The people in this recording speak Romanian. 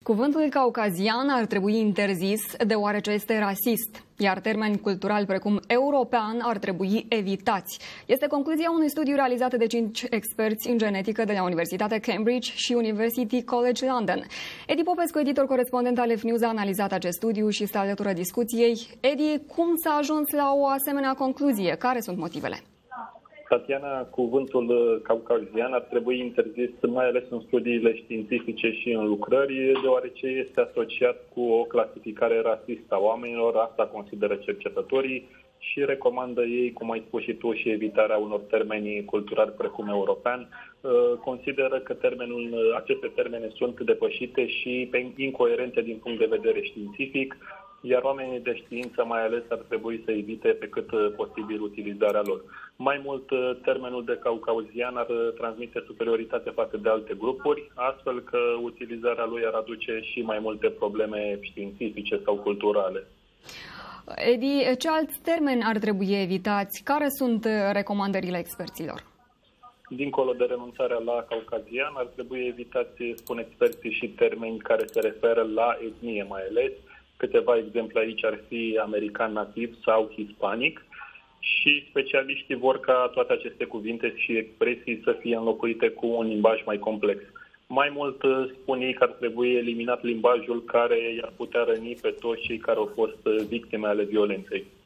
Cuvântul caucazian ar trebui interzis deoarece este rasist, iar termeni culturali precum european ar trebui evitați. Este concluzia unui studiu realizat de 5 experți în genetică de la Universitatea Cambridge și University College London. Edi Popescu, editor corespondent al F-News, a analizat acest studiu și stă alături discuției. Edi, cum s-a ajuns la o asemenea concluzie? Care sunt motivele? Tatiana, cuvântul caucazian ar trebui interzis mai ales în studiile științifice și în lucrări, deoarece este asociat cu o clasificare rasistă a oamenilor, asta consideră cercetătorii și recomandă ei, cum ai spus și tu, și evitarea unor termeni culturali precum european. Consideră că aceste termene sunt depășite și incoerente din punct de vedere științific, iar oamenii de știință mai ales ar trebui să evite pe cât posibil utilizarea lor. Mai mult, termenul de caucazian ar transmite superioritate față de alte grupuri, astfel că utilizarea lui ar aduce și mai multe probleme științifice sau culturale. Edi, ce alți termeni ar trebui evitați? Care sunt recomandările experților? Dincolo de renunțarea la caucazian, ar trebui evitați, spun experții, și termeni care se referă la etnie mai ales. Câteva exemple aici ar fi american nativ sau hispanic și specialiștii vor ca toate aceste cuvinte și expresii să fie înlocuite cu un limbaj mai complex. Mai mult spun ei că ar trebui eliminat limbajul care i-ar putea răni pe toți cei care au fost victime ale violenței.